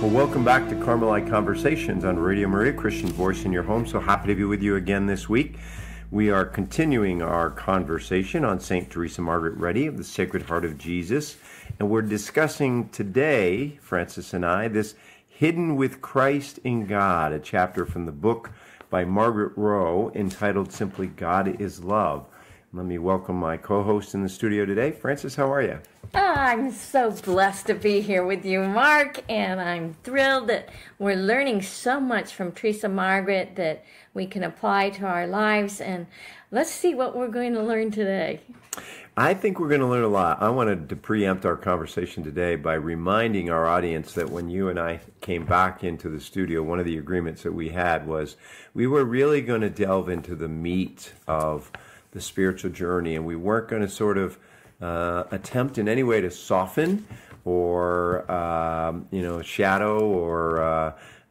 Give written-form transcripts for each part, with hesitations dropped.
Well, welcome back to Carmelite Conversations on Radio Maria, Christian voice in your home. So happy to be with you again this week. We are continuing our conversation on Saint Teresa Margaret Reddy of the Sacred Heart of Jesus. And we're discussing today, Francis and I, this Hidden with Christ in God, a chapter from the book by Margaret Rowe entitled simply God is Love. Let me welcome my co-host in the studio today. Francis, how are you? I'm so blessed to be here with you, Mark, and I'm thrilled that we're learning so much from Teresa Margaret that we can apply to our lives, and let's see what we're going to learn today. I think we're going to learn a lot. I wanted to preempt our conversation today by reminding our audience that when you and I came back into the studio, one of the agreements that we had was we were really going to delve into the meat of the spiritual journey, and we weren't going to sort of attempt in any way to soften or shadow or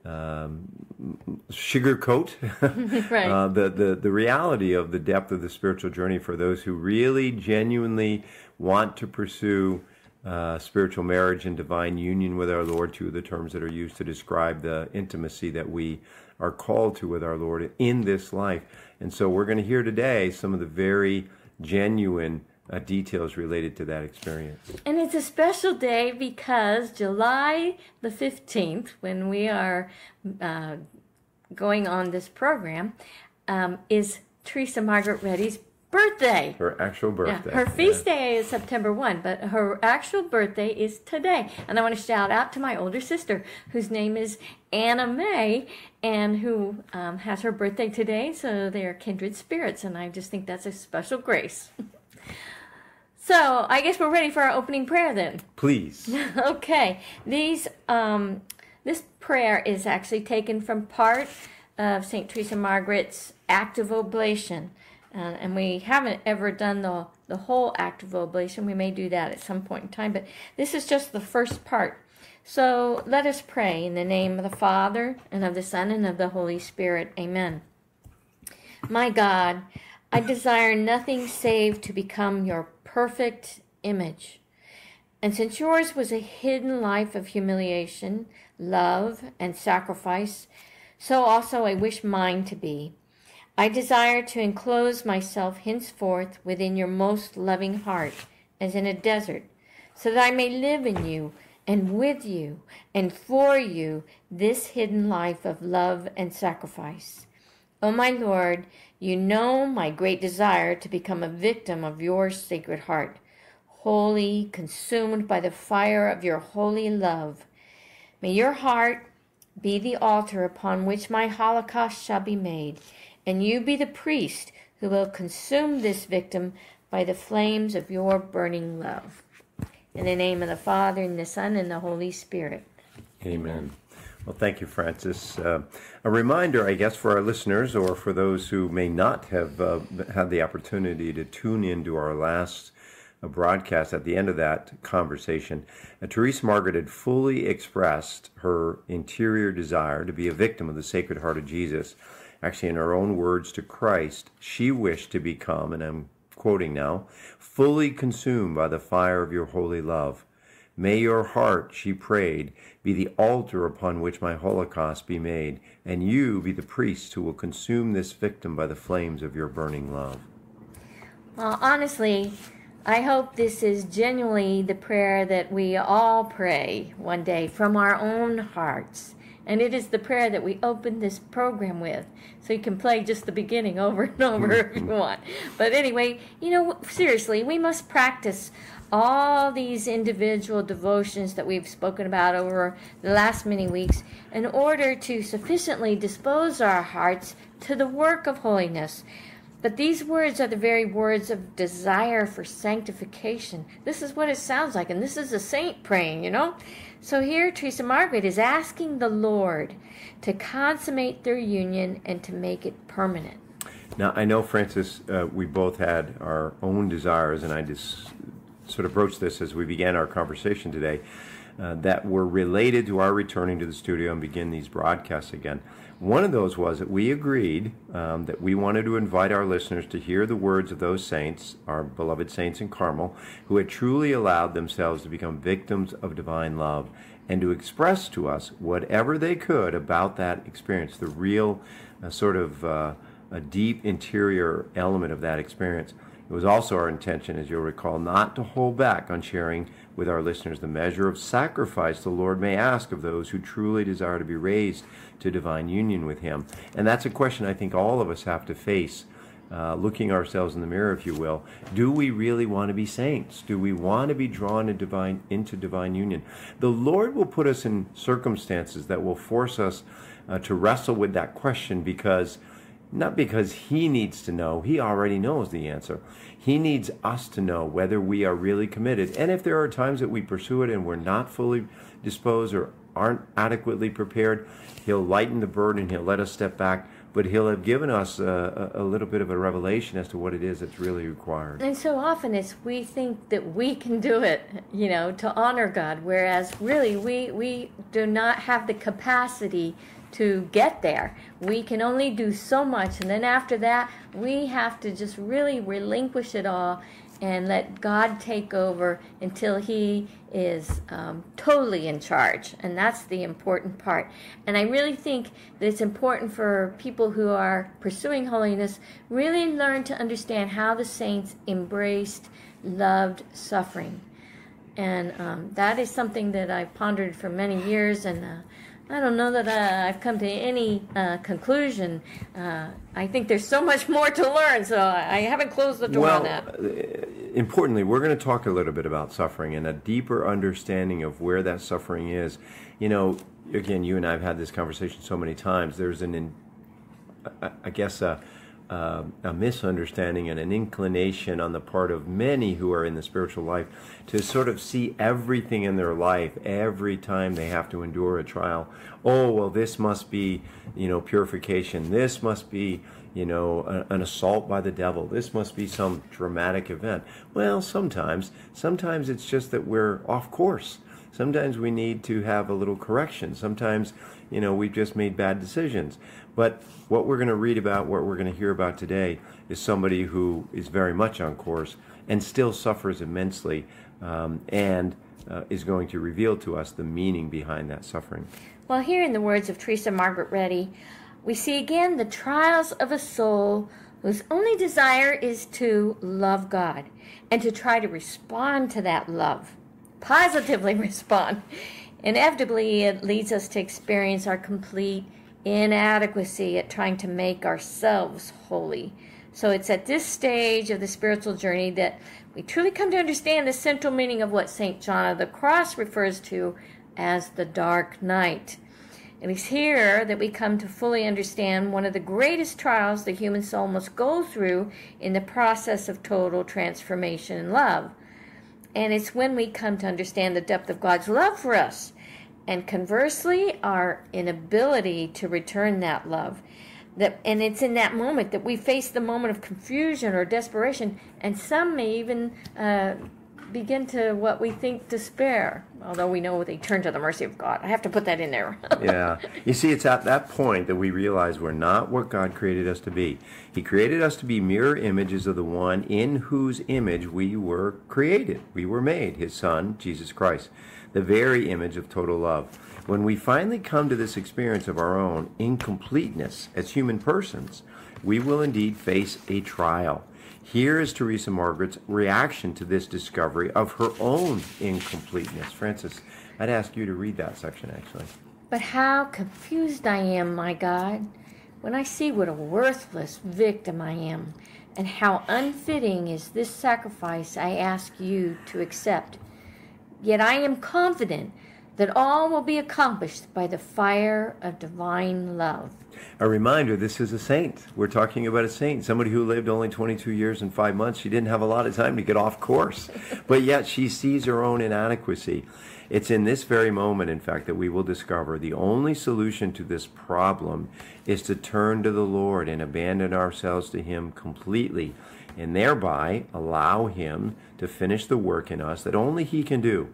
sugarcoat Right. the reality of the depth of the spiritual journey for those who really genuinely want to pursue spiritual marriage and divine union with our Lord, two of the terms that are used to describe the intimacy that we are called to with our Lord in this life. And so we're going to hear today some of the very genuine details related to that experience. And it's a special day because July the 15th, when we are going on this program, is Teresa Margaret Reddy's birthday. Her actual birthday. Yeah, her feast day is September 1, but her actual birthday is today. And I want to shout out to my older sister, whose name is Anna May, and who has her birthday today, so they are kindred spirits, and I just think that's a special grace. So I guess we're ready for our opening prayer then. Please. Okay. This prayer is actually taken from part of St. Teresa Margaret's act of oblation. And we haven't ever done the whole act of oblation. We may do that at some point in time, but this is just the first part. So let us pray in the name of the Father, and of the Son, and of the Holy Spirit. Amen. My God, I desire nothing save to become your perfect image. And since yours was a hidden life of humiliation, love, and sacrifice, so also I wish mine to be. I desire to enclose myself henceforth within your most loving heart, as in a desert, so that I may live in you, and with you, and for you, this hidden life of love and sacrifice. O my Lord, you know my great desire to become a victim of your Sacred Heart, wholly consumed by the fire of your holy love. May your heart be the altar upon which my holocaust shall be made, and you be the priest who will consume this victim by the flames of your burning love. In the name of the Father, and the Son, and the Holy Spirit. Amen. Well, thank you, Francis. A reminder, I guess, for our listeners, or for those who may not have had the opportunity to tune into our last broadcast at the end of that conversation, Teresa Margaret had fully expressed her interior desire to be a victim of the Sacred Heart of Jesus. Actually, in her own words to Christ, she wished to become, and I'm quoting now, fully consumed by the fire of your holy love. May your heart, she prayed, be the altar upon which my holocaust be made, and you be the priest who will consume this victim by the flames of your burning love. Well, honestly, I hope this is genuinely the prayer that we all pray one day from our own hearts. And it is the prayer that we open this program with. So you can play just the beginning over and over if you want. But anyway, seriously, we must practice all these individual devotions that we've spoken about over the last many weeks in order to sufficiently dispose our hearts to the work of holiness. But these words are the very words of desire for sanctification. This is what it sounds like, and this is a saint praying, So here Teresa Margaret is asking the Lord to consummate their union and to make it permanent. Now, I know, Francis, we both had our own desires, and I just sort of broached this as we began our conversation today. that were related to our returning to the studio and begin these broadcasts again. One of those was that we agreed that we wanted to invite our listeners to hear the words of those saints, our beloved saints in Carmel, who had truly allowed themselves to become victims of divine love and to express to us whatever they could about that experience, the real sort of a deep interior element of that experience. It was also our intention, as you'll recall, not to hold back on sharing with our listeners the measure of sacrifice the Lord may ask of those who truly desire to be raised to divine union with Him. And that's a question I think all of us have to face, looking ourselves in the mirror, if you will. Do we really want to be saints? Do we want to be drawn into divine union? The Lord will put us in circumstances that will force us to wrestle with that question, not because He needs to know. He already knows the answer. He needs us to know whether we are really committed. And if there are times that we pursue it and we're not fully disposed or aren't adequately prepared, He'll lighten the burden. He'll let us step back. But He'll have given us a little bit of a revelation as to what it is that's really required. And so often we think that we can do it, to honor God, whereas really we do not have the capacity to get there. We can only do so much, and then after that we have to just really relinquish it all and let God take over until He is totally in charge. And that's the important part. And I really think that it's important for people who are pursuing holiness really learn to understand how the saints embraced, loved suffering. And that is something that I've pondered for many years, and I don't know that I've come to any conclusion. I think there's so much more to learn, so I haven't closed the door on that. Importantly, we're going to talk a little bit about suffering and a deeper understanding of where that suffering is. Again, you and I have had this conversation so many times. There's a misunderstanding and an inclination on the part of many who are in the spiritual life to sort of see everything in their life every time they have to endure a trial. Oh, well, this must be, purification. This must be, an assault by the devil. This must be some dramatic event. Well, sometimes it's just that we're off course. Sometimes we need to have a little correction. Sometimes, we've just made bad decisions. But what we're going to read about, what we're going to hear about today, is somebody who is very much on course and still suffers immensely, and is going to reveal to us the meaning behind that suffering. Well, here in the words of Teresa Margaret Reddy, we see again the trials of a soul whose only desire is to love God and to try to respond to that love. Positively respond. Inevitably, it leads us to experience our complete inadequacy at trying to make ourselves holy. So it's at this stage of the spiritual journey that we truly come to understand the central meaning of what St. John of the Cross refers to as the dark night. It is here that we come to fully understand one of the greatest trials the human soul must go through in the process of total transformation and love. And it's when we come to understand the depth of God's love for us, and conversely, our inability to return that love. And it's in that moment that we face the moment of confusion or desperation, and some may even begin to what we think despair, although we know they turn to the mercy of God. I have to put that in there. Yeah. You see, it's at that point that we realize we're not what God created us to be. He created us to be mirror images of the one in whose image we were created. We were made, His Son, Jesus Christ, the very image of total love. When we finally come to this experience of our own incompleteness as human persons, we will indeed face a trial. Here is Teresa Margaret's reaction to this discovery of her own incompleteness. Francis, I'd ask you to read that section, actually. But how confused I am, my God, when I see what a worthless victim I am, and how unfitting is this sacrifice I ask you to accept. Yet I am confident that all will be accomplished by the fire of divine love. A reminder, this is a saint. We're talking about a saint, somebody who lived only 22 years and 5 months. She didn't have a lot of time to get off course, but yet she sees her own inadequacy. It's in this very moment, in fact, that we will discover the only solution to this problem is to turn to the Lord and abandon ourselves to Him completely, and thereby allow Him to finish the work in us that only He can do.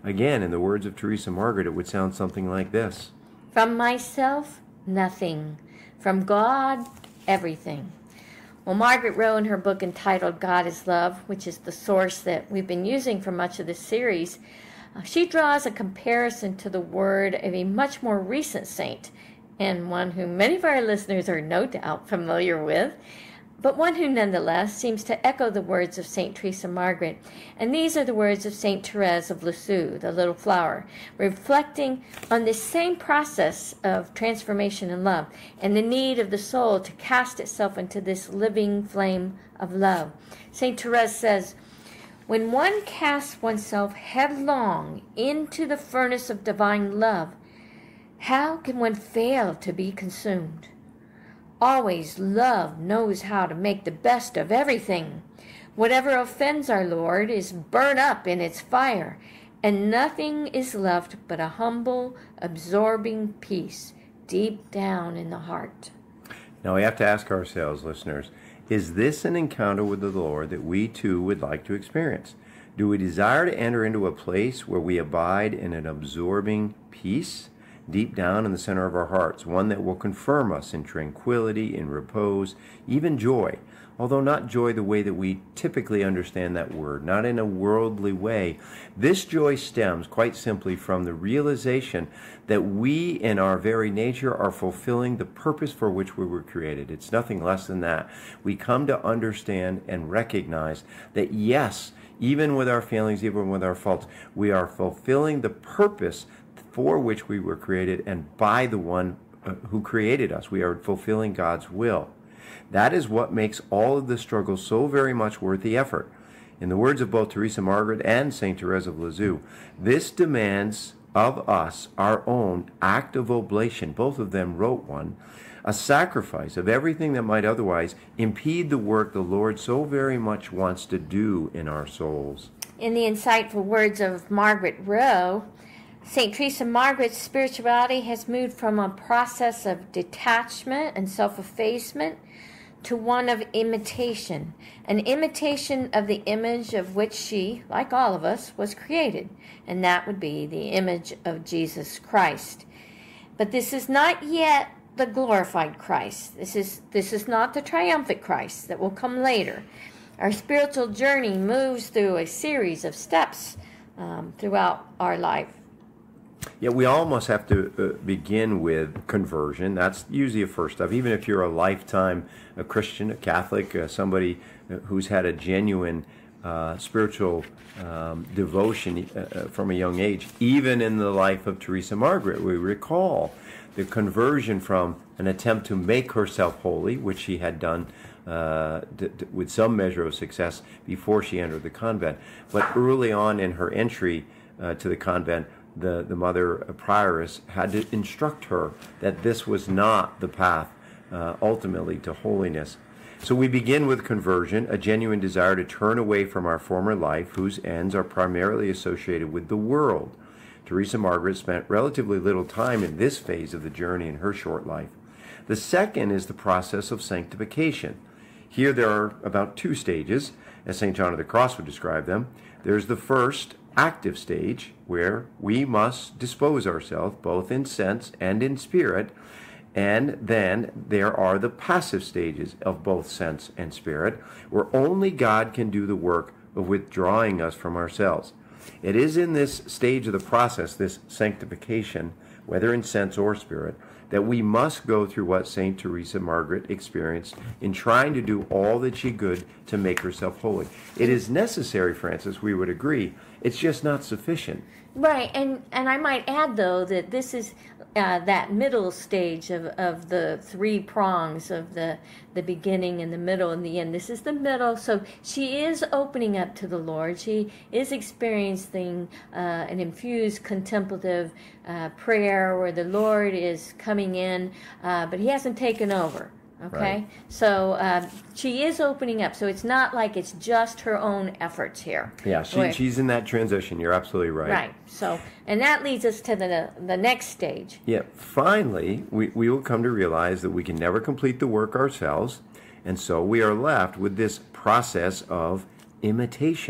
Again, in the words of Teresa Margaret, it would sound something like this. From myself, nothing. From God, everything. Well, Margaret Rowe, in her book entitled God is Love, which is the source that we've been using for much of this series, she draws a comparison to the word of a much more recent saint, and one who many of our listeners are no doubt familiar with, but one who nonetheless seems to echo the words of St. Teresa Margaret. And these are the words of St. Therese of Lisieux, the Little Flower, reflecting on this same process of transformation and love and the need of the soul to cast itself into this living flame of love. St. Therese says, when one casts oneself headlong into the furnace of divine love, how can one fail to be consumed? Always love knows how to make the best of everything. Whatever offends our Lord is burned up in its fire, and nothing is left but a humble, absorbing peace deep down in the heart. Now we have to ask ourselves, listeners, is this an encounter with the Lord that we too would like to experience? Do we desire to enter into a place where we abide in an absorbing peace deep down in the center of our hearts, one that will confirm us in tranquility, in repose, even joy, although not joy the way that we typically understand that word, not in a worldly way. This joy stems quite simply from the realization that we in our very nature are fulfilling the purpose for which we were created. It's nothing less than that. We come to understand and recognize that yes, even with our failings, even with our faults, we are fulfilling the purpose for which we were created and by the one who created us. We are fulfilling God's will. That is what makes all of the struggle so very much worth the effort. In the words of both Teresa Margaret and St. Therese of Lisieux, this demands of us our own act of oblation. Both of them wrote one, a sacrifice of everything that might otherwise impede the work the Lord so very much wants to do in our souls. In the insightful words of Margaret Rowe, St. Teresa Margaret's spirituality has moved from a process of detachment and self-effacement to one of imitation, an imitation of the image of which she, like all of us, was created, and that would be the image of Jesus Christ. But this is not yet the glorified Christ. This is not the triumphant Christ that will come later. Our spiritual journey moves through a series of steps throughout our life. Yeah, we almost have to begin with conversion. That's usually a first step. Even if you're a lifetime Christian, a Catholic, somebody who's had a genuine spiritual devotion from a young age, even in the life of Teresa Margaret, we recall the conversion from an attempt to make herself holy, which she had done with some measure of success before she entered the convent. But early on in her entry to the convent, the mother prioress had to instruct her that this was not the path ultimately to holiness. So we begin with conversion, a genuine desire to turn away from our former life, whose ends are primarily associated with the world. Teresa Margaret spent relatively little time in this phase of the journey in her short life. The second is the process of sanctification. Here there are about two stages, as St. John of the Cross would describe them. There's the first, active stage, where we must dispose ourselves both in sense and in spirit, and then there are the passive stages of both sense and spirit, where only God can do the work of withdrawing us from ourselves. It is in this stage of the process, this sanctification, whether in sense or spirit, that we must go through what St. Teresa Margaret experienced in trying to do all that she could to make herself holy. It is necessary, Francis, we would agree. It's just not sufficient. Right, and I might add, though, that this is that middle stage of the three prongs of the beginning and the middle and the end. This is the middle, so she is opening up to the Lord. She is experiencing an infused contemplative prayer where the Lord is coming in, but he hasn't taken over. Okay, right. So she is opening up. So it's not like it's just her own efforts here. Yeah, she's in that transition. You're absolutely right. Right. So, and that leads us to the next stage. Yeah. Finally, we will come to realize that we can never complete the work ourselves, and so we are left with this process of imitation.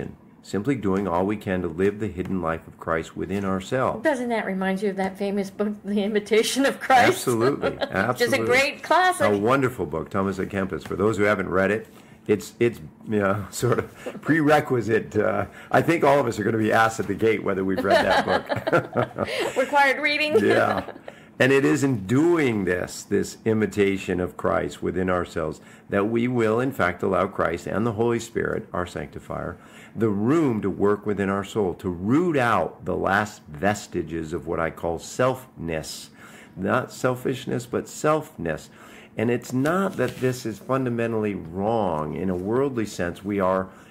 simply doing all we can to live the hidden life of Christ within ourselves. Doesn't that remind you of that famous book, The Imitation of Christ? Absolutely, absolutely. Which is a great classic. A wonderful book, Thomas à Kempis. For those who haven't read it, it's sort of prerequisite. I think all of us are going to be asked at the gate whether we've read that book. Required reading. Yeah. And it is in doing this imitation of Christ within ourselves, that we will, in fact, allow Christ and the Holy Spirit, our sanctifier, the room to work within our soul, to root out the last vestiges of what I call selfness. Not selfishness, but selfness. And it's not that this is fundamentally wrong. In a worldly sense, we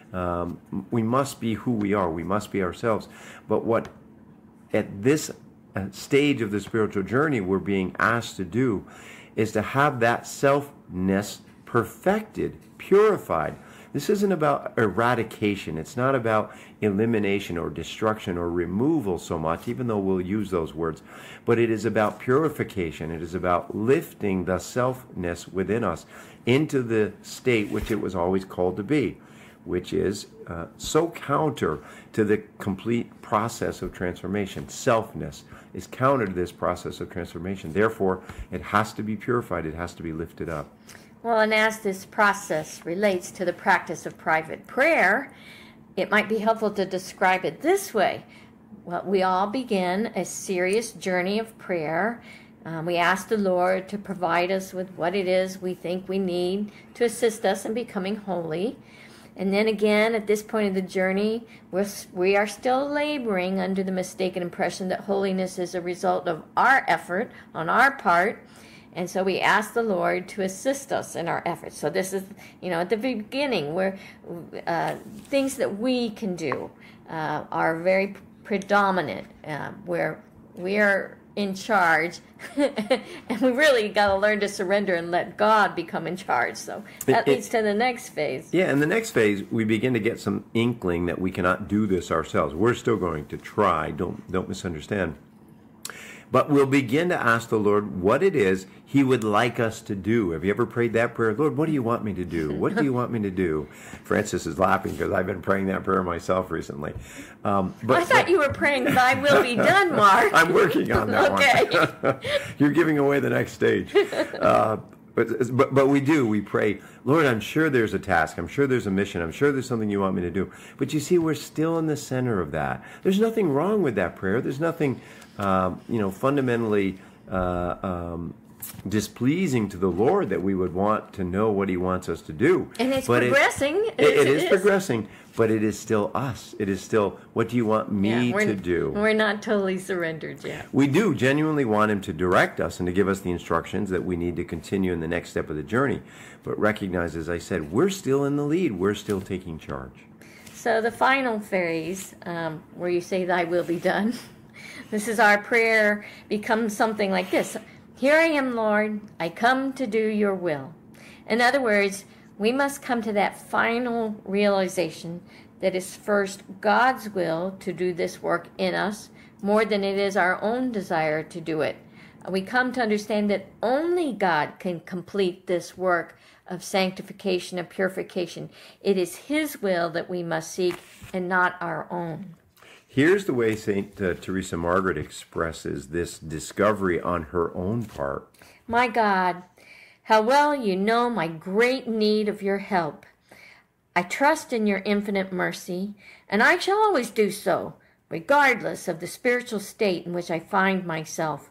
must be who we are. We must be ourselves. But what at this stage of the spiritual journey we're being asked to do is to have that selfness perfected, purified. This isn't about eradication. It's not about elimination or destruction or removal so much, even though we'll use those words. But it is about purification. It is about lifting the selfness within us into the state which it was always called to be, which is so counter to the complete process of transformation. Selfness is counter to this process of transformation. Therefore, it has to be purified. It has to be lifted up. Well, and as this process relates to the practice of private prayer, it might be helpful to describe it this way. Well, we all begin a serious journey of prayer. We ask the Lord to provide us with what it is we think we need to assist us in becoming holy. And then again, at this point of the journey, we are still laboring under the mistaken impression that holiness is a result of our effort on our part. And so we ask the Lord to assist us in our efforts. So this is, at the beginning, where things that we can do are very predominant, where we are in charge, and we really got to learn to surrender and let God become in charge. So that leads to the next phase. Yeah, in the next phase, we begin to get some inkling that we cannot do this ourselves. We're still going to try. Don't misunderstand. But we'll begin to ask the Lord what it is He would like us to do. Have you ever prayed that prayer? Lord, what do you want me to do? What do you want me to do? Francis is laughing because I've been praying that prayer myself recently. But I thought you were praying, Thy will be done, Mark. I'm working on that one. You're giving away the next stage. But we pray, Lord, I'm sure there's a task. I'm sure there's a mission. I'm sure there's something you want me to do. But you see, we're still in the center of that. There's nothing wrong with that prayer. There's nothing, fundamentally displeasing to the Lord that we would want to know what He wants us to do. And it's progressing. It is progressing, but it is still us. It is still, what do you want me to do? We're not totally surrendered yet. We do genuinely want Him to direct us and to give us the instructions that we need to continue in the next step of the journey. But recognize, as I said, we're still in the lead. We're still taking charge. So the final phase, where you say, Thy will be done, this is our prayer, becomes something like this. Here I am, Lord. I come to do your will. In other words, we must come to that final realization that it's first God's will to do this work in us more than it is our own desire to do it. We come to understand that only God can complete this work of sanctification and purification. It is His will that we must seek and not our own. Here's the way Saint Teresa Margaret expresses this discovery on her own part. My God, how well you know my great need of your help. I trust in your infinite mercy, and I shall always do so, regardless of the spiritual state in which I find myself.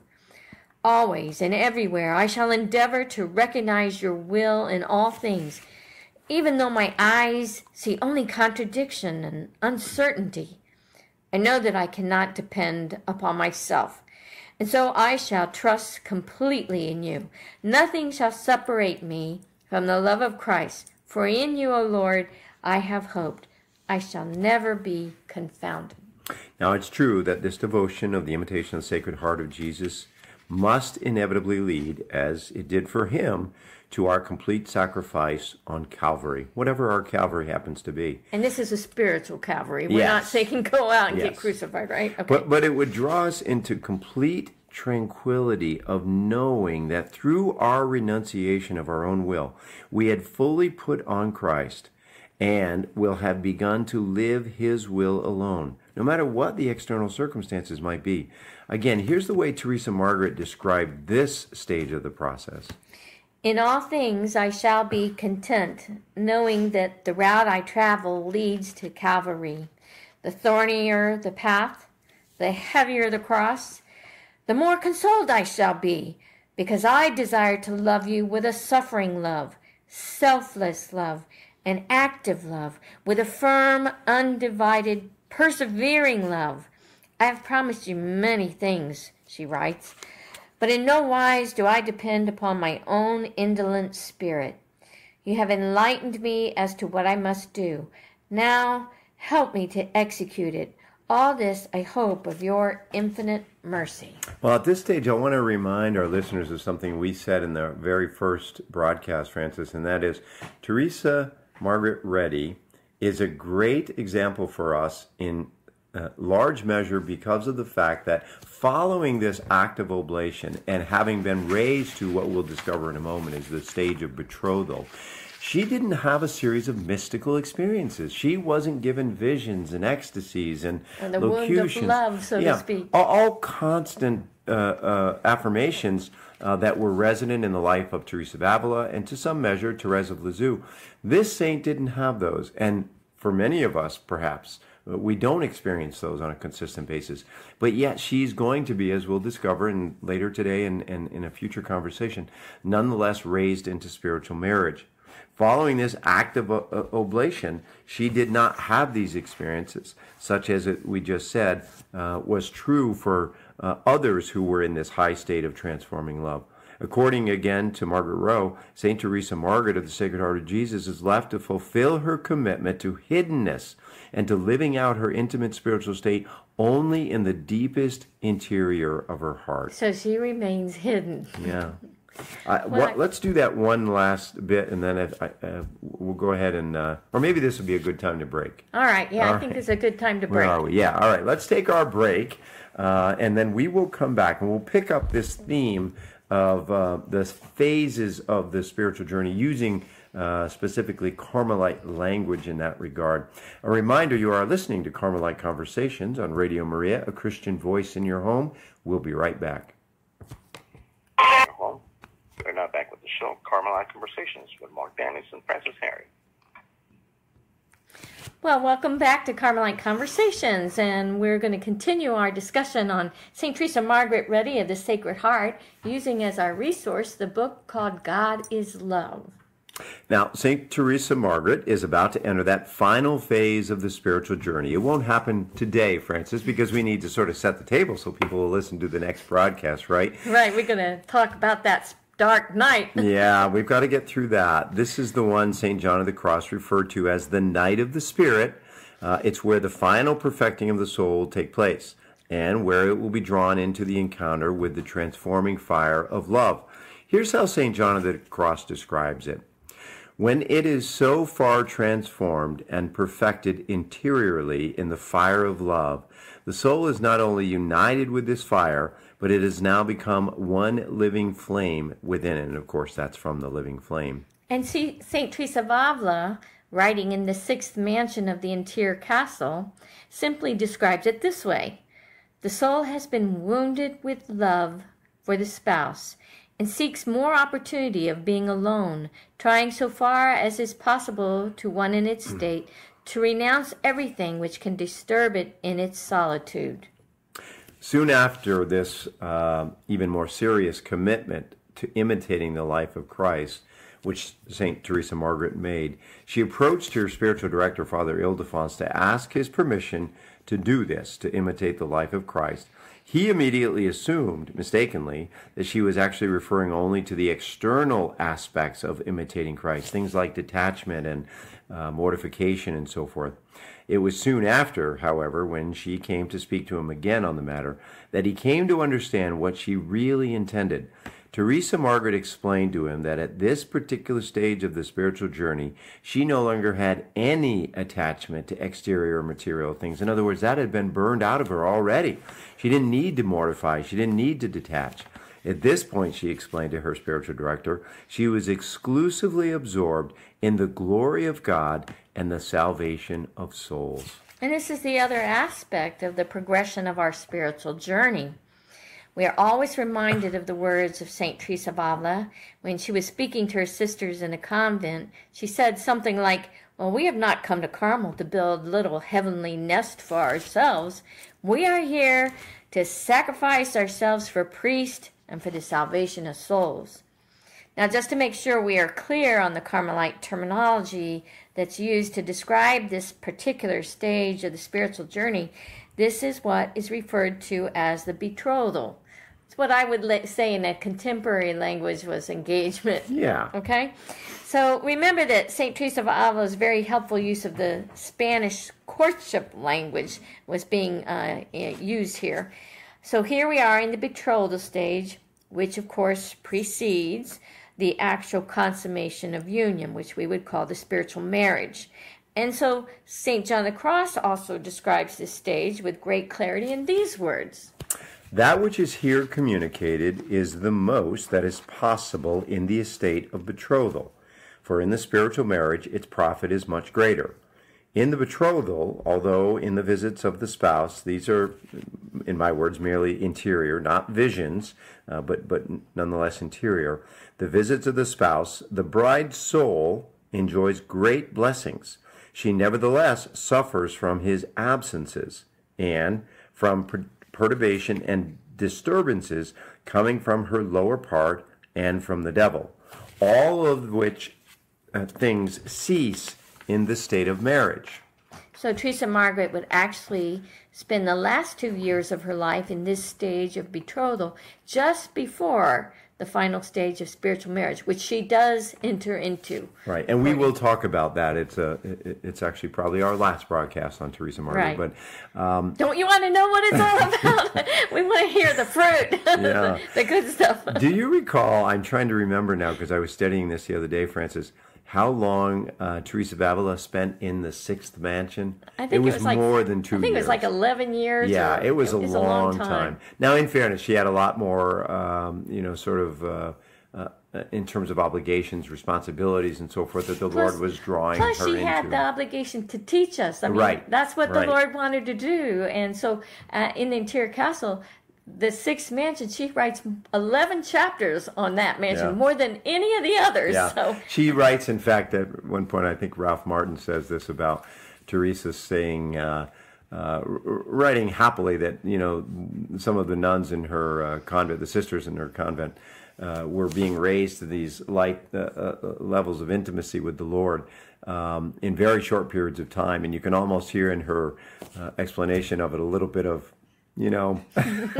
Always and everywhere I shall endeavor to recognize your will in all things, even though my eyes see only contradiction and uncertainty. I know that I cannot depend upon myself, and so I shall trust completely in you. Nothing shall separate me from the love of Christ, for in you, O Lord, I have hoped. I shall never be confounded. Now, it's true that this devotion of the imitation of the Sacred Heart of Jesus must inevitably lead, as it did for Him, to our complete sacrifice on Calvary, whatever our Calvary happens to be. And this is a spiritual Calvary. We're not saying go out and get crucified, right? Okay. But it would draw us into complete tranquility of knowing that through our renunciation of our own will, we had fully put on Christ, and will have begun to live his will alone, no matter what the external circumstances might be. Again, here's the way Teresa Margaret described this stage of the process. In all things I shall be content, knowing that the route I travel leads to Calvary. The thornier the path, the heavier the cross, the more consoled I shall be, because I desire to love you with a suffering love, selfless love, an active love, with a firm, undivided, persevering love. I have promised you many things, she writes, but in no wise do I depend upon my own indolent spirit. You have enlightened me as to what I must do. Now help me to execute it. All this I hope of your infinite mercy. Well, at this stage, I want to remind our listeners of something we said in the very first broadcast, Francis, and that is Teresa Margaret Reddy is a great example for us in large measure because of the fact that following this act of oblation and having been raised to what we'll discover in a moment is the stage of betrothal, she didn't have a series of mystical experiences. She wasn't given visions and ecstasies and the locutions. Wound of love, so to speak. All constant affirmations that were resonant in the life of Teresa of Avila and to some measure Therese of Lisieux. This saint didn't have those, and for many of us, perhaps, we don't experience those on a consistent basis. But yet she's going to be, as we'll discover later today and in a future conversation, nonetheless raised into spiritual marriage. Following this act of oblation, she did not have these experiences, such as we just said was true for others who were in this high state of transforming love. According again to Margaret Rowe, St. Teresa Margaret of the Sacred Heart of Jesus is left to fulfill her commitment to hiddenness and to living out her intimate spiritual state only in the deepest interior of her heart. So she remains hidden. Yeah. Let's do that one last bit, and then we'll go ahead and, or maybe this would be a good time to break. All right. Yeah, I think it's a good time to break. Where are we? Yeah. All right. Let's take our break, and then we will come back, and we'll pick up this theme of the phases of the spiritual journey using specifically Carmelite language in that regard. A reminder, you are listening to Carmelite Conversations on Radio Maria, a Christian voice in your home. We'll be right back. We're now back with the show, Carmelite Conversations with Mark Daniels and Francis Harry. Well, welcome back to Carmelite Conversations, and we're going to continue our discussion on St. Teresa Margaret Reddy of the Sacred Heart, using as our resource the book called God is Love. Now, St. Teresa Margaret is about to enter that final phase of the spiritual journey. It won't happen today, Francis, because we need to sort of set the table so people will listen to the next broadcast, right? Right, we're going to talk about that dark night. Yeah, we've got to get through that. This is the one St. John of the Cross referred to as the night of the Spirit. It's where the final perfecting of the soul will take place and where it will be drawn into the encounter with the transforming fire of love. Here's how St. John of the Cross describes it. When it is so far transformed and perfected interiorly in the fire of love, the soul is not only united with this fire, but it has now become one living flame within it. And of course, that's from the living flame. And see, St. Teresa of Avila, writing in the sixth mansion of the interior castle, simply describes it this way. The soul has been wounded with love for the spouse and seeks more opportunity of being alone, trying so far as is possible to one in its state to renounce everything which can disturb it in its solitude. Soon after this even more serious commitment to imitating the life of Christ, which St. Teresa Margaret made, she approached her spiritual director, Father Ildefonse, to ask his permission to do this, to imitate the life of Christ. He immediately assumed, mistakenly, that she was actually referring only to the external aspects of imitating Christ, things like detachment and mortification and so forth. It was soon after, however, when she came to speak to him again on the matter, that he came to understand what she really intended. Teresa Margaret explained to him that at this particular stage of the spiritual journey, she no longer had any attachment to exterior material things. In other words, that had been burned out of her already. She didn't need to mortify. She didn't need to detach. At this point, she explained to her spiritual director, she was exclusively absorbed in the glory of God and the salvation of souls. And this is the other aspect of the progression of our spiritual journey. We are always reminded of the words of St. Teresa of Avila. When she was speaking to her sisters in a convent, she said something like, well, we have not come to Carmel to build little heavenly nest for ourselves. We are here to sacrifice ourselves for priests and for the salvation of souls. Now, just to make sure we are clear on the Carmelite terminology that's used to describe this particular stage of the spiritual journey, this is what is referred to as the betrothal. It's what I would say in a contemporary language was engagement. Yeah. Okay? So remember that St. Teresa of Avila's very helpful use of the Spanish courtship language was being used here. So here we are in the betrothal stage, which of course precedes the actual consummation of union, which we would call the spiritual marriage. And so St. John the Cross also describes this stage with great clarity in these words. That which is here communicated is the most that is possible in the estate of betrothal, for in the spiritual marriage its profit is much greater. In the betrothal, although in the visits of the spouse, these are, in my words, merely interior, not visions, but nonetheless interior, the visits of the spouse, the bride's soul enjoys great blessings. She nevertheless suffers from his absences and from perturbation and disturbances coming from her lower part and from the devil, all of which things cease in the state of marriage. So Teresa Margaret would actually spend the last 2 years of her life in this stage of betrothal just before the final stage of spiritual marriage, which she does enter into. Right, and we will talk about that. It's actually probably our last broadcast on Teresa Margaret. Right. But don't you want to know what it's all about? We want to hear the fruit, Yeah. the good stuff. Do you recall, I'm trying to remember now because I was studying this the other day, Francis, how long Teresa of Avila spent in the sixth mansion? I think it was like more than 2 years. I think it was like 11 years. Yeah, it was a long time. time. Now, in fairness, she had a lot more, in terms of obligations, responsibilities, and so forth that the Lord was drawing her into. Plus, she had the obligation to teach us. I mean, Right. that's what the Right. Lord wanted to do. And so, in the interior castle, the sixth mansion, she writes 11 chapters on that mansion, Yeah. more than any of the others. Yeah. So. She writes, in fact, at one point, I think Ralph Martin says this about Teresa saying, writing happily that, some of the nuns in her convent, the sisters in her convent, were being raised to these light levels of intimacy with the Lord in very short periods of time. And you can almost hear in her explanation of it a little bit of, what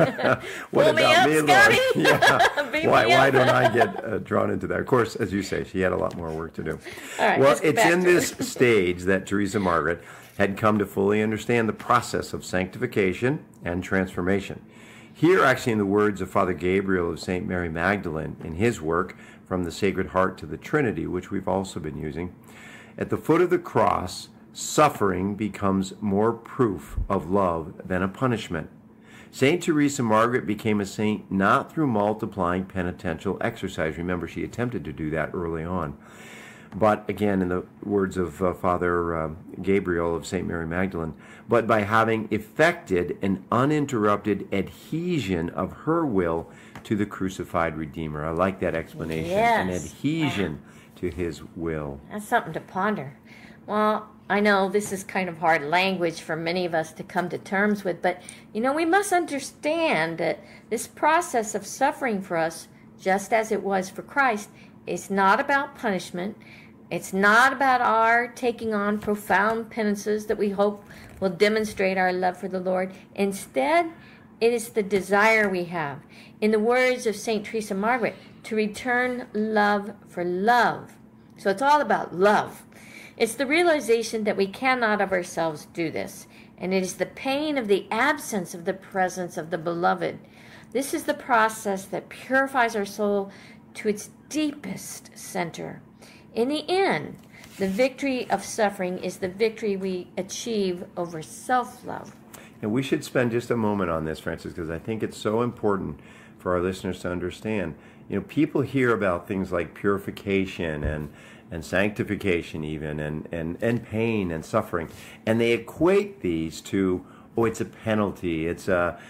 Pull me about up, me, Lord? Scotty. Yeah. Beam Why me up. don't I get drawn into that? Of course, as you say, she had a lot more work to do. All right, Well, let's go it's back in to this stage that Teresa Margaret had come to fully understand the process of sanctification and transformation. Here, actually, in the words of Father Gabriel of St. Mary Magdalene, in his work, From the Sacred Heart to the Trinity, which we've also been using, at the foot of the cross, suffering becomes more proof of love than a punishment. St. Teresa Margaret became a saint not through multiplying penitential exercise. Remember, she attempted to do that early on. But again, in the words of Father Gabriel of St. Mary Magdalene, but by having effected an uninterrupted adhesion of her will to the crucified Redeemer. I like that explanation. Yes. An adhesion to his will. That's something to ponder. Well, I know this is kind of hard language for many of us to come to terms with, but we must understand that this process of suffering for us, just as it was for Christ, is not about punishment. It's not about our taking on profound penances that we hope will demonstrate our love for the Lord. Instead, it is the desire we have, in the words of St. Teresa Margaret, to return love for love. So it's all about love. It's the realization that we cannot of ourselves do this, and it is the pain of the absence of the presence of the beloved. This is the process that purifies our soul to its deepest center. In the end, the victory of suffering is the victory we achieve over self-love. And we should spend just a moment on this, Francis, because I think it's so important for our listeners to understand. People hear about things like purification and sanctification even, and pain and suffering, and they equate these to, oh, it's a penalty, it's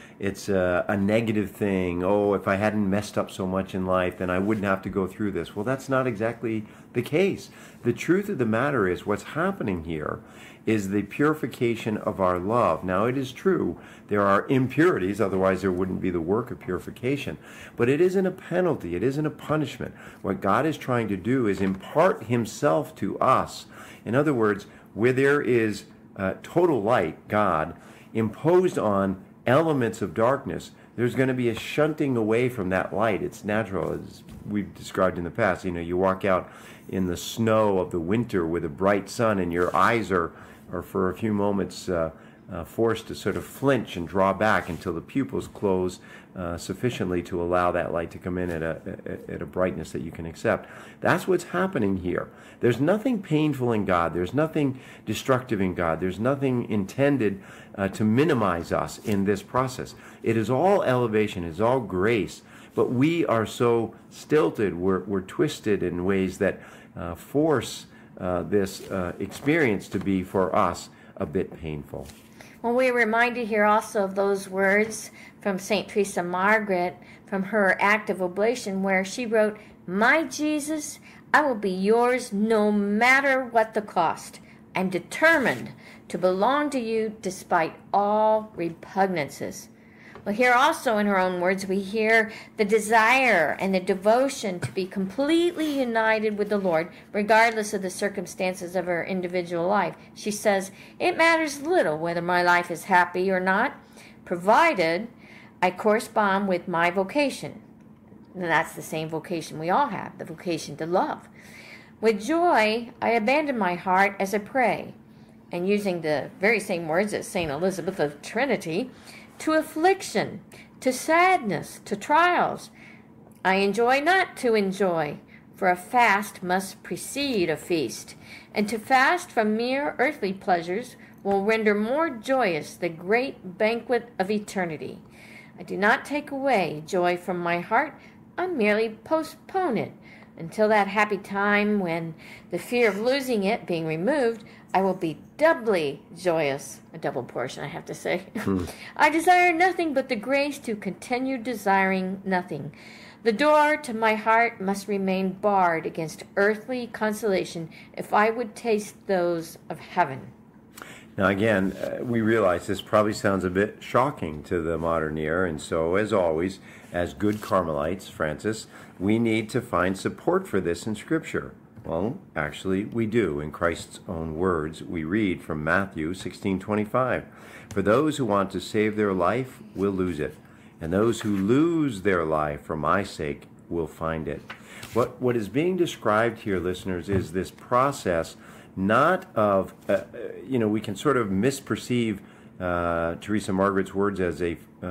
a negative thing. Oh, if I hadn't messed up so much in life, then I wouldn't have to go through this. Well, that's not exactly the case. The truth of the matter is, what's happening here is the purification of our love. Now, it is true there are impurities, otherwise there wouldn't be the work of purification. But it isn't a penalty, it isn't a punishment. What God is trying to do is impart himself to us. In other words, where there is total light, God, imposed on elements of darkness, there's going to be a shunting away from that light. It's natural, as we've described in the past. You walk out in the snow of the winter with a bright sun, and your eyes are for a few moments forced to sort of flinch and draw back until the pupils close sufficiently to allow that light to come in at a brightness that you can accept. That's what's happening here. There's nothing painful in God. There's nothing destructive in God. There's nothing intended to minimize us in this process. It is all elevation. It's all grace. But we are so stilted. We're twisted in ways that force this experience to be, for us, a bit painful. Well, we're reminded here also of those words from St. Teresa Margaret from her act of oblation, where she wrote, "My Jesus, I will be yours no matter what the cost. I'm determined to belong to you despite all repugnances." Well, here also in her own words, we hear the desire and the devotion to be completely united with the Lord, regardless of the circumstances of her individual life. She says, "It matters little whether my life is happy or not, provided I correspond with my vocation." And that's the same vocation we all have, the vocation to love. "With joy, I abandon my heart as I pray." And using the very same words as St. Elizabeth of Trinity, "To affliction, to sadness, to trials, I enjoy not to enjoy, for a fast must precede a feast, and to fast from mere earthly pleasures will render more joyous the great banquet of eternity. I do not take away joy from my heart, I merely postpone it until that happy time when, the fear of losing it being removed, I will be doubly joyous," a double portion, I have to say. "I desire nothing but the grace to continue desiring nothing. The door to my heart must remain barred against earthly consolation if I would taste those of heaven." Now again, we realize this probably sounds a bit shocking to the modern ear, and so, as always, as good Carmelites, Francis, we need to find support for this in Scripture. Well, actually, we do. In Christ's own words, we read from Matthew 16:25, "For those who want to save their life will lose it, and those who lose their life for my sake will find it." What is being described here, listeners, is this process not of, we can sort of misperceive Teresa Margaret's words as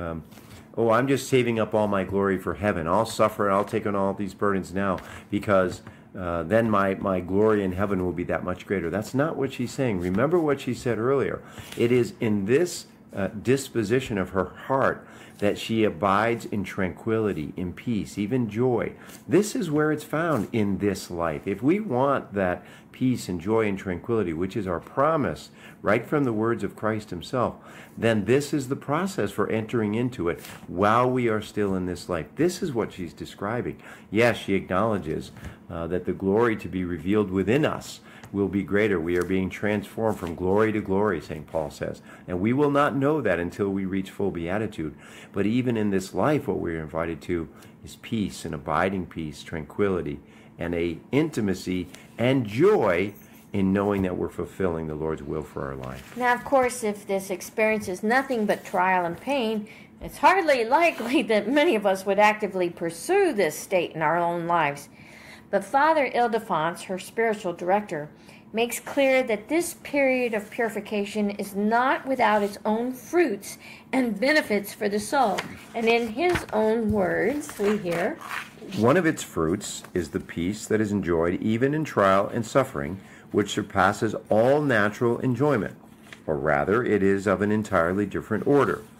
oh, I'm just saving up all my glory for heaven. I'll suffer and I'll take on all these burdens now because then my glory in heaven will be that much greater. That's not what she's saying. Remember what she said earlier. It is in this disposition of her heart that she abides in tranquility, in peace, even joy. This is where it's found in this life. If we want that peace and joy and tranquility, which is our promise right from the words of Christ himself, then this is the process for entering into it while we are still in this life. This is what she's describing. Yes, she acknowledges that the glory to be revealed within us will be greater. We are being transformed from glory to glory, St. Paul says. And we will not know that until we reach full beatitude. But even in this life, what we're invited to is peace and abiding peace, tranquility, and a intimacy and joy in knowing that we're fulfilling the Lord's will for our life. Now, of course, if this experience is nothing but trial and pain, it's hardly likely that many of us would actively pursue this state in our own lives. But Father Ildefonse, her spiritual director, makes clear that this period of purification is not without its own fruits and benefits for the soul. And in his own words, we hear, one of its fruits is the peace that is enjoyed even in trial and suffering, which surpasses all natural enjoyment. Or rather, it is of an entirely different order.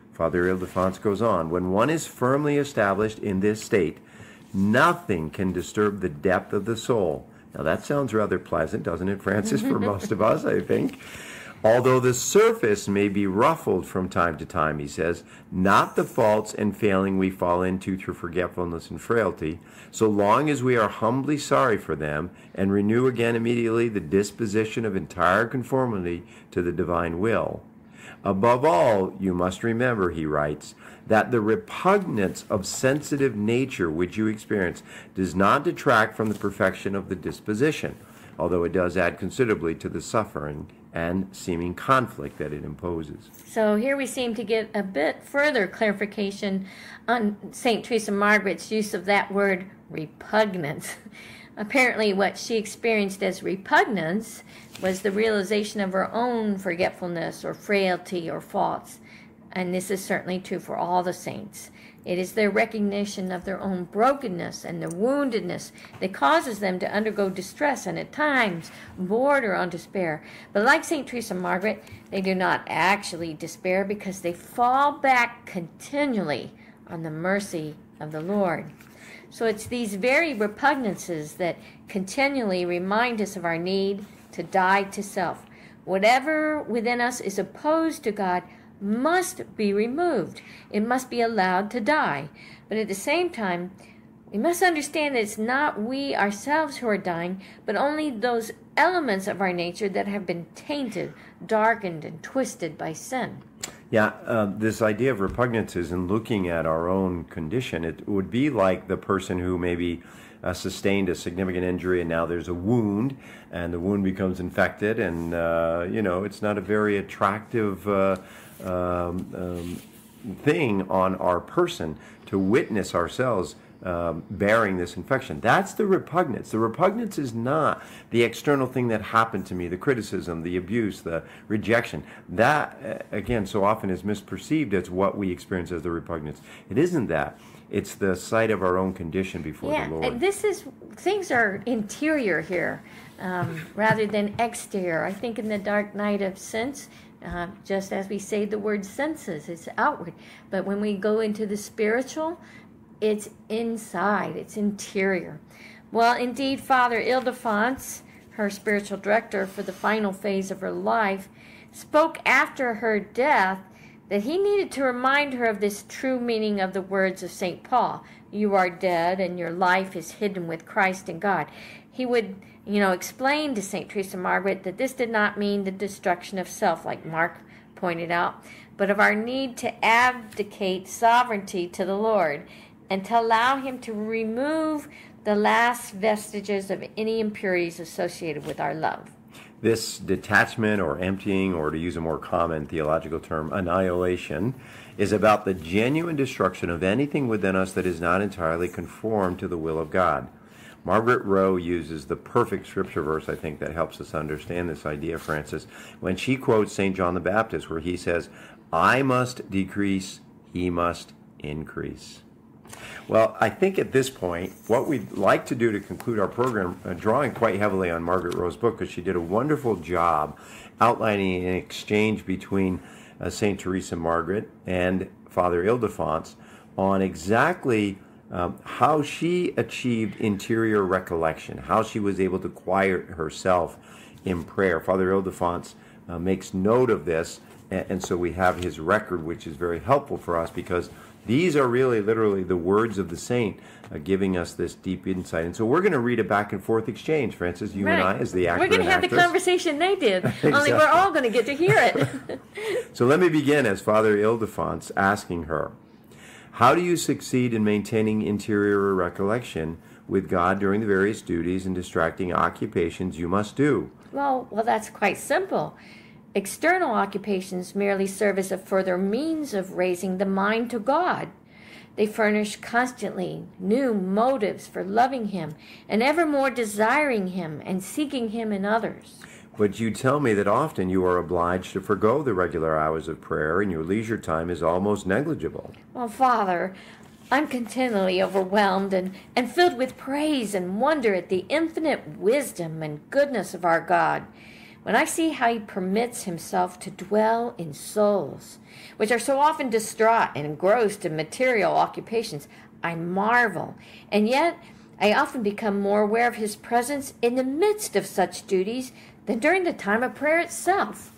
Father Ildefonse goes on, when one is firmly established in this state, nothing can disturb the depth of the soul. Now that sounds rather pleasant, doesn't it, Francis, for most of us, I think. Although the surface may be ruffled from time to time, he says, not the faults and failing we fall into through forgetfulness and frailty, so long as we are humbly sorry for them and renew again immediately the disposition of entire conformity to the divine will. Above all, you must remember, he writes, that the repugnance of sensitive nature which you experience does not detract from the perfection of the disposition, although it does add considerably to the suffering and seeming conflict that it imposes. So here we seem to get a bit further clarification on St. Teresa Margaret's use of that word repugnance. Apparently what she experienced as repugnance was the realization of her own forgetfulness or frailty or faults. And this is certainly true for all the saints. It is their recognition of their own brokenness and their woundedness that causes them to undergo distress and at times border on despair. But like St. Teresa Margaret, they do not actually despair because they fall back continually on the mercy of the Lord. So it's these very repugnances that continually remind us of our need to die to self. Whatever within us is opposed to God must be removed. It must be allowed to die. But at the same time, we must understand that it's not we ourselves who are dying, but only those elements of our nature that have been tainted, darkened, and twisted by sin. Yeah, this idea of repugnances and looking at our own condition, it would be like the person who maybe sustained a significant injury and now there's a wound and the wound becomes infected and, it's not a very attractive thing on our person to witness ourselves bearing this infection. That's the repugnance. The repugnance is not the external thing that happened to me, the criticism, the abuse, the rejection. That, again, so often is misperceived as what we experience as the repugnance. It isn't that. It's the sight of our own condition before the Lord. Things are interior here rather than exterior. I think in the dark night of sense, just as we say the word senses, it's outward. But when we go into the spiritual, it's inside, it's interior. Well, indeed, Father Ildefonse, her spiritual director for the final phase of her life, spoke after her death that he needed to remind her of this true meaning of the words of St. Paul. You are dead and your life is hidden with Christ in God. He would, explain to St. Teresa Margaret that this did not mean the destruction of self, like Mark pointed out, but of our need to abdicate sovereignty to the Lord and to allow him to remove the last vestiges of any impurities associated with our love. This detachment or emptying, or to use a more common theological term, annihilation, is about the genuine destruction of anything within us that is not entirely conformed to the will of God. Margaret Rowe uses the perfect scripture verse, I think, that helps us understand this idea, Francis, when she quotes St. John the Baptist, where he says, I must decrease, he must increase. Well, I think at this point, what we'd like to do to conclude our program, drawing quite heavily on Margaret Rowe's book, because she did a wonderful job outlining an exchange between St. Teresa Margaret and Father Ildefonse on exactly how she achieved interior recollection, how she was able to quiet herself in prayer. Father Ildefonse makes note of this, and so we have his record, which is very helpful for us because these are really literally the words of the saint giving us this deep insight. And so we're going to read a back and forth exchange, Francis, you and I, as the actor. We're going to have the conversation they did, exactly. Only we're all going to get to hear it. So let me begin as Father Ildefonse asking her, how do you succeed in maintaining interior recollection with God during the various duties and distracting occupations you must do? Well, that's quite simple. External occupations merely serve as a further means of raising the mind to God. They furnish constantly new motives for loving Him and ever more desiring Him and seeking Him in others. But you tell me that often you are obliged to forgo the regular hours of prayer and your leisure time is almost negligible. Well, Father, I'm continually overwhelmed and filled with praise and wonder at the infinite wisdom and goodness of our God. when I see how he permits himself to dwell in souls, which are so often distraught and engrossed in material occupations, I marvel, and yet I often become more aware of his presence in the midst of such duties than during the time of prayer itself.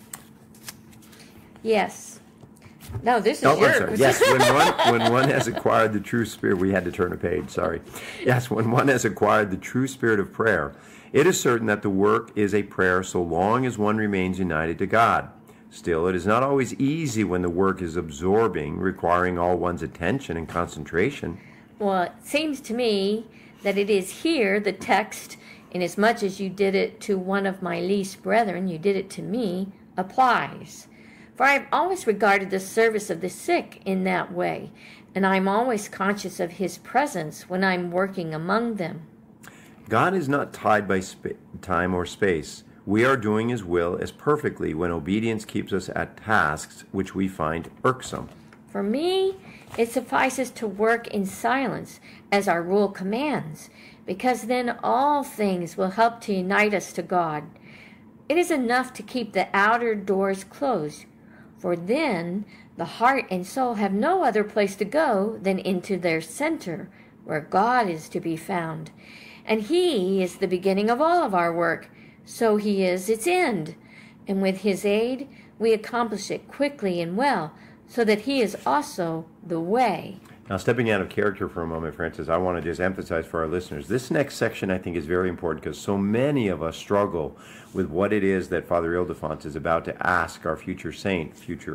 Yes. No, this is Oh, your... I'm sorry. Yes, when one has acquired the true spirit, we had to turn a page, sorry. Yes, when one has acquired the true spirit of prayer, it is certain that the work is a prayer so long as one remains united to God. Still, it is not always easy when the work is absorbing, requiring all one's attention and concentration. Well, it seems to me that it is here the text, inasmuch as you did it to one of my least brethren, you did it to me, applies. For I have always regarded the service of the sick in that way, and I am always conscious of his presence when I am working among them. God is not tied by time or space. We are doing his will as perfectly when obedience keeps us at tasks which we find irksome. For me, it suffices to work in silence, as our rule commands, because then all things will help to unite us to God. It is enough to keep the outer doors closed, for then the heart and soul have no other place to go than into their center, where God is to be found. And he is the beginning of all of our work, so he is its end. And with his aid, we accomplish it quickly and well, so that he is also the way. Now, stepping out of character for a moment, Francis, I want to just emphasize for our listeners, this next section I think is very important because so many of us struggle with what it is that Father Ildefonse is about to ask our future saint,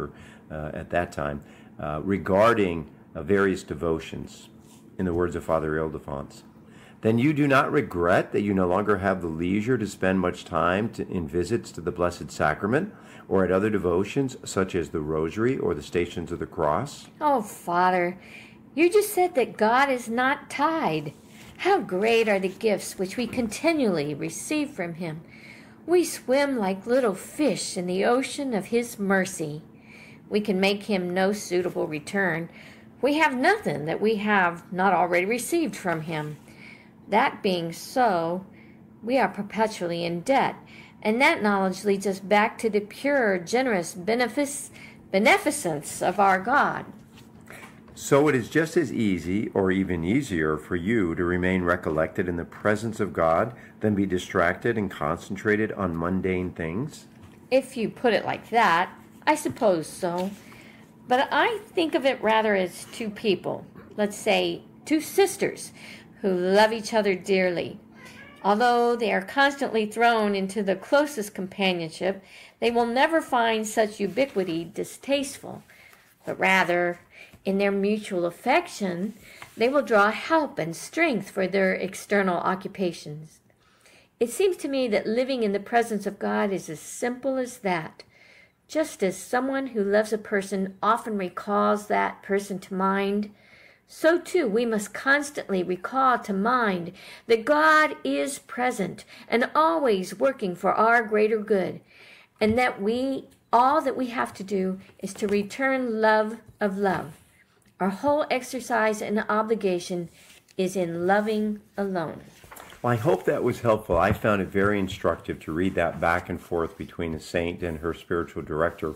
at that time, regarding various devotions, in the words of Father Ildefonse. Then you do not regret that you no longer have the leisure to spend much time in visits to the Blessed Sacrament or at other devotions such as the Rosary or the Stations of the Cross? Oh, Father, you just said that God is not tied. How great are the gifts which we continually receive from him. We swim like little fish in the ocean of his mercy. We can make him no suitable return. We have nothing that we have not already received from him. That being so, we are perpetually in debt, and that knowledge leads us back to the pure, generous beneficence of our God. So it is just as easy, or even easier, for you to remain recollected in the presence of God than be distracted and concentrated on mundane things? If you put it like that, I suppose so. But I think of it rather as two people, let's say two sisters, who love each other dearly. Although they are constantly thrown into the closest companionship, they will never find such ubiquity distasteful, but rather, in their mutual affection, they will draw help and strength for their external occupations. It seems to me that living in the presence of God is as simple as that. Just as someone who loves a person often recalls that person to mind, so too we must constantly recall to mind that God is present and always working for our greater good, and that all that we have to do is to return love of love. Our whole exercise and obligation is in loving alone. Well, I hope that was helpful. I found it very instructive to read that back and forth between the saint and her spiritual director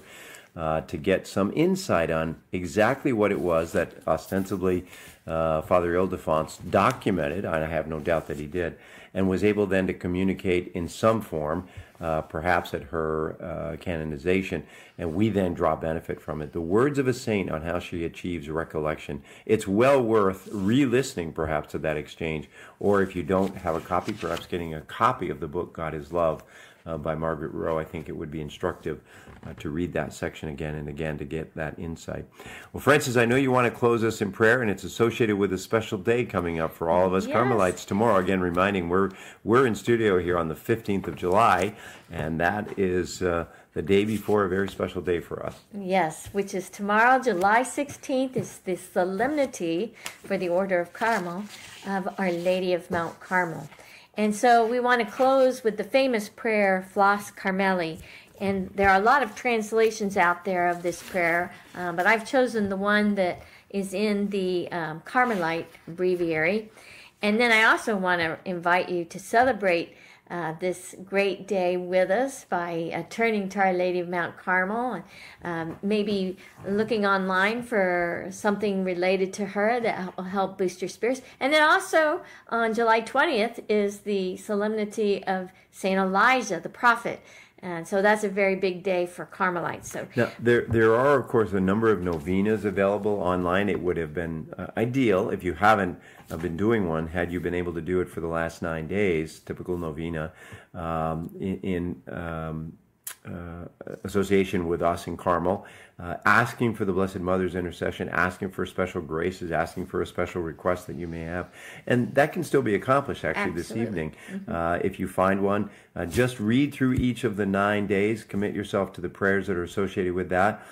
to get some insight on exactly what it was that ostensibly Father Ildefonse documented, and I have no doubt that he did, and was able then to communicate in some form, perhaps at her canonization, and we then draw benefit from it. The words of a saint on how she achieves recollection, it's well worth re-listening perhaps to that exchange, or if you don't have a copy, perhaps getting a copy of the book God is Love by Margaret Rowe. I think it would be instructive to read that section again and again to get that insight. Well, Francis, I know you want to close us in prayer, and it's associated with a special day coming up for all of us Carmelites tomorrow. Again, reminding we're in studio here on the 15th of July, and that is the day before a very special day for us. Yes, which is tomorrow, July 16th, is the solemnity for the Order of Carmel of Our Lady of Mount Carmel. And so we want to close with the famous prayer, Flos Carmeli. And there are a lot of translations out there of this prayer, but I've chosen the one that is in the Carmelite breviary. And then I also want to invite you to celebrate this great day with us by turning to Our Lady of Mount Carmel, and maybe looking online for something related to her that will help boost your spirits. And then also on July 20th is the solemnity of Saint Elijah, the prophet. And so that's a very big day for Carmelites. So now, there are, of course, a number of novenas available online. It would have been ideal if you haven't been doing one, had you been able to do it for the last 9 days, typical novena, in association with us in Carmel, asking for the Blessed Mother's intercession, asking for special graces, asking for a special request that you may have. And that can still be accomplished, actually, this evening. If you find one, just read through each of the 9 days, commit yourself to the prayers that are associated with that.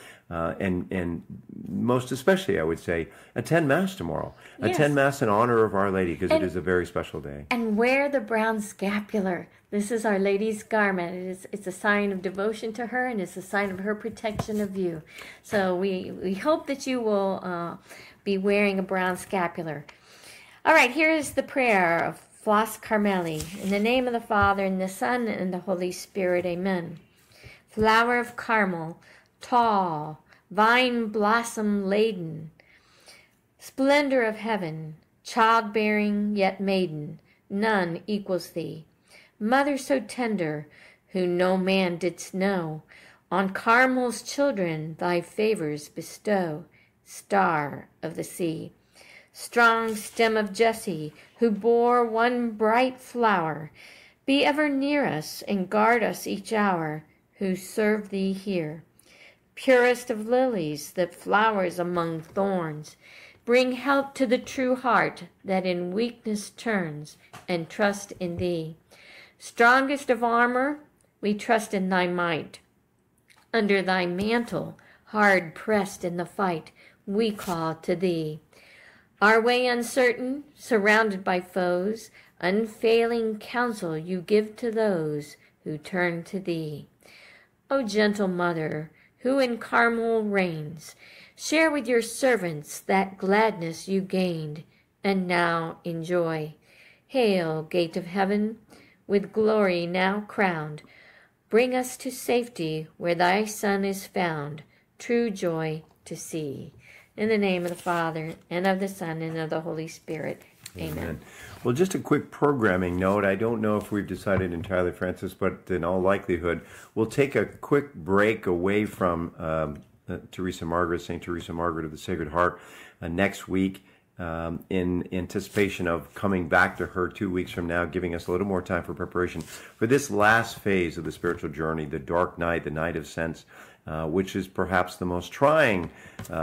And most especially, I would say, attend Mass tomorrow. Yes. Attend Mass in honor of Our Lady, because it is a very special day. And wear the brown scapular. This is Our Lady's garment. It's a sign of devotion to her, and it's a sign of her protection of you. So we hope that you will be wearing a brown scapular. All right, here is the prayer of Flas Carmeli. In the name of the Father, and the Son, and the Holy Spirit, amen. Flower of Carmel, tall, vine blossom laden, splendor of heaven, childbearing yet maiden, none equals thee. Mother so tender, who no man didst know, on Carmel's children thy favors bestow. Star of the sea, strong stem of Jesse, who bore one bright flower, be ever near us and guard us each hour, who serve thee here. Purest of lilies that flowers among thorns, bring help to the true heart that in weakness turns and trust in thee. Strongest of armor, we trust in thy might. Under thy mantle, hard pressed in the fight, we call to thee. Our way uncertain, surrounded by foes, unfailing counsel you give to those who turn to thee. O gentle Mother, who in Carmel reigns, share with your servants that gladness you gained, and now enjoy. Hail, gate of heaven, with glory now crowned, bring us to safety where thy Son is found, true joy to see. In the name of the Father, and of the Son, and of the Holy Spirit. Amen. Well, just a quick programming note. I don't know if we've decided entirely, Francis, but in all likelihood, we'll take a quick break away from Teresa Margaret, St. Teresa Margaret of the Sacred Heart, next week, in anticipation of coming back to her 2 weeks from now, giving us a little more time for preparation for this last phase of the spiritual journey, the dark night, the night of sense, which is perhaps the most trying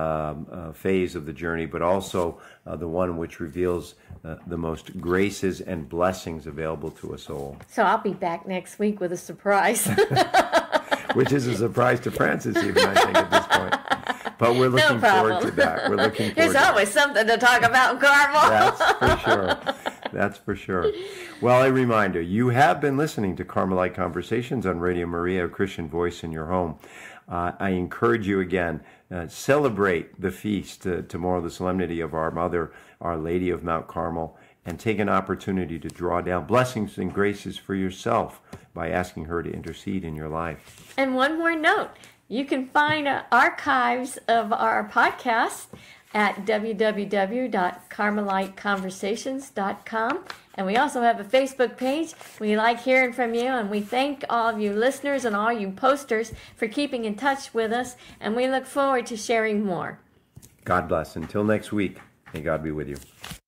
phase of the journey, but also the one which reveals the most graces and blessings available to us all. So I'll be back next week with a surprise. Which is a surprise to Francis, even, I think, at this point. But we're looking forward to that. We're looking forward There's always something to talk about in Carmel. That's for sure. That's for sure. Well, a reminder, you have been listening to Carmelite Conversations on Radio Maria, a Christian voice in your home. I encourage you again, celebrate the feast tomorrow, the solemnity of our Mother, Our Lady of Mount Carmel, and take an opportunity to draw down blessings and graces for yourself by asking her to intercede in your life. And one more note, you can find archives of our podcast at www.carmeliteconversations.com. And we also have a Facebook page. We like hearing from you, and we thank all of you listeners and all you posters for keeping in touch with us, and we look forward to sharing more. God bless. Until next week, may God be with you.